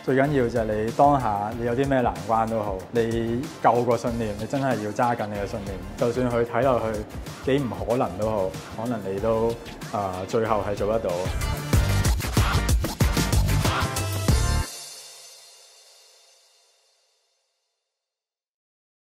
最緊要就係你當下你有啲咩難關都好，你夠個信念，你真係要揸緊你嘅信念。就算佢睇落去幾唔可能都好，可能你都最後係做得到。